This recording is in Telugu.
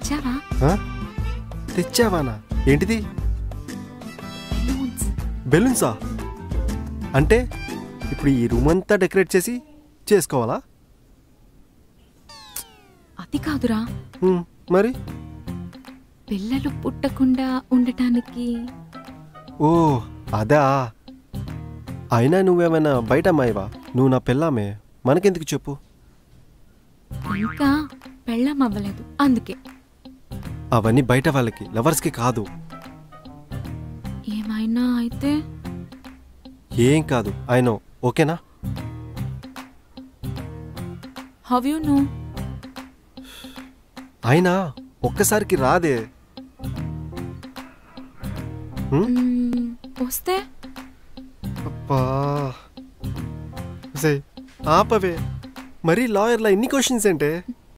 తెచ్చావా? తెచ్చావానా? ఏంటిది? బెలూన్స్. బెలూన్సా? అంటే ఇప్పుడు ఈ రూమ్ అంతా డెకరేట్ చేసి చేసుకోవాలా? అది కాదురా, మరి పిల్లలు పుట్టకుండా ఉండటానికి. ఓ అదా. అయినా నువ్వేమైనా బయట అమ్మాయివా? నువ్వు నా పెళ్ళామే, మనకెందుకు చెప్పు. ఇంకా పెళ్ళం అవ్వలేదు అందుకే. అవన్నీ బయట వాళ్ళకి, లవర్స్కి కాదు. ఏమైనా అయితే ఏం కాదు. I know. ఓకేనా? How you know? అయినా ఒక్కసారికి రాదే. వస్తే అబ్బా ఆపవే. మరీ లాయర్లా ఇన్ని క్వశ్చన్స్ ఏంటే?